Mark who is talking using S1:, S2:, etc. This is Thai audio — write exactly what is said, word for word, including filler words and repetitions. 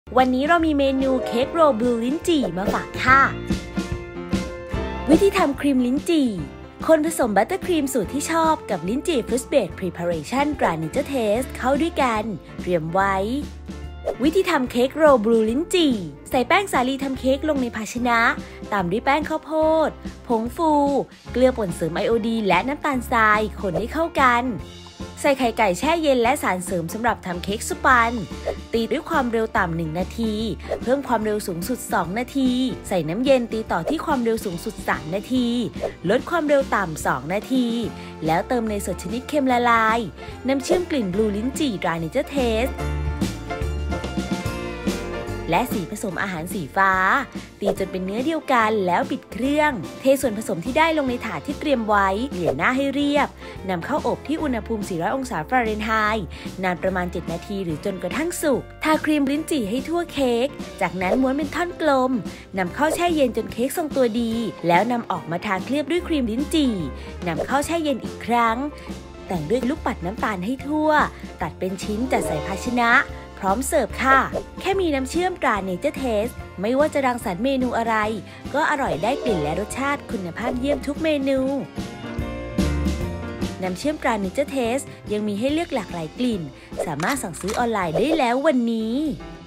S1: วันนี้เรามีเมนูเค้กโรลบลูลิ้นจี่มาฝากค่ะวิธีทำครีมลิ้นจี่คนผสมบัตเตอร์ครีมสูตรที่ชอบกับลิ้นจี่ฟรุตเบรดพรีพาเรชั่นตราเนเจอร์เทสเข้าด้วยกันเตรียมไว้วิธีทำเค้กโรลบลูลิ้นจี่ใส่แป้งสาลีทำเค้กลงในภาชนะตามด้วยแป้งข้าวโพดผงฟูเกลือป่นเสริมไอโอดีนและน้ำตาลทรายคนให้เข้ากันใส่ไข่ไก่แช่เย็นและสารเสริมสำหรับทำเค้กสปันตีด้วยความเร็วต่ำหนึ่งนาทีเพิ่มความเร็วสูงสุดสองนาทีใส่น้ำเย็นตีต่อที่ความเร็วสูงสุดสามนาทีลดความเร็วต่ำสองนาทีแล้วเติมเนยสดชนิดเค็มละลายน้ำเชื่อมกลิ่นบลูลิ้นจี่ดราเนเจอร์เทสและสีผสมอาหารสีฟ้าตีจนเป็นเนื้อเดียวกันแล้วปิดเครื่องเทส่วนผสมที่ได้ลงในถาดที่เตรียมไว้เกลี่ยหน้าให้เรียบนำเข้าอบที่อุณหภูมิสี่ร้อยองศาฟาเรนไฮต์นานประมาณเจ็ดนาทีหรือจนกระทั่งสุกทาครีมลิ้นจี่ให้ทั่วเค้กจากนั้นม้วนเป็นท่อนกลมนำเข้าแช่เย็นจนเค้กทรงตัวดีแล้วนำออกมาทาเคลือบด้วยครีมลิ้นจี่นำเข้าแช่เย็นอีกครั้งแต่งด้วยลูกปัดน้ำตาลให้ทั่วตัดเป็นชิ้นจัดใส่ภาชนะพร้อมเสิร์ฟค่ะแค่มีน้ำเชื่อมตราเนเจอร์เทสไม่ว่าจะรังสรรค์เมนูอะไรก็อร่อยได้กลิ่นและรสชาติคุณภาพเยี่ยมทุกเมนูน้ำเชื่อมตราเนเจอร์เทสยังมีให้เลือกหลากหลายกลิ่นสามารถสั่งซื้อออนไลน์ได้แล้ววันนี้